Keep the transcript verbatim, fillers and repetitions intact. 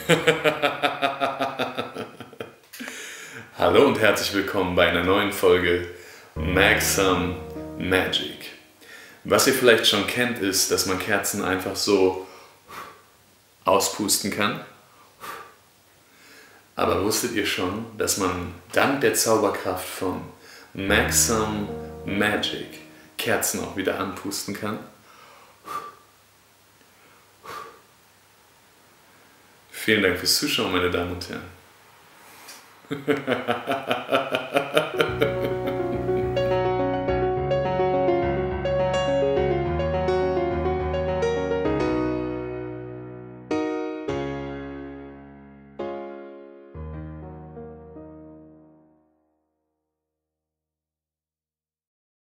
Hallo und herzlich willkommen bei einer neuen Folge Make Some Magic. Was ihr vielleicht schon kennt, ist, dass man Kerzen einfach so auspusten kann. Aber wusstet ihr schon, dass man dank der Zauberkraft von Make Some Magic Kerzen auch wieder anpusten kann? Vielen Dank fürs Zuschauen, meine Damen und Herren.